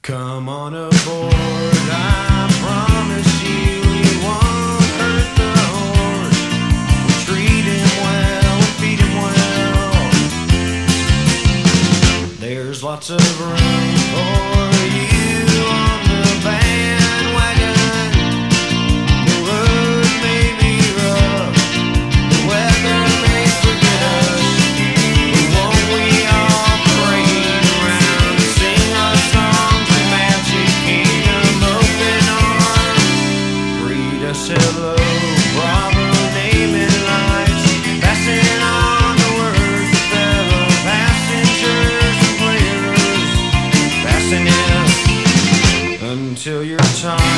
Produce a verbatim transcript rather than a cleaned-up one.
Come on aboard, I promise you we won't hurt the horse. We'll treat him well, we'll feed him well. There's lots of room for you on the bandwagon. The road may be rough, the weather may forget us, but won't we all parade around and sing our songs in Magic Kingdom open arms? Greet us hello, bravo, naming lights, passing on the word to fellow passengers and players, passing in until your time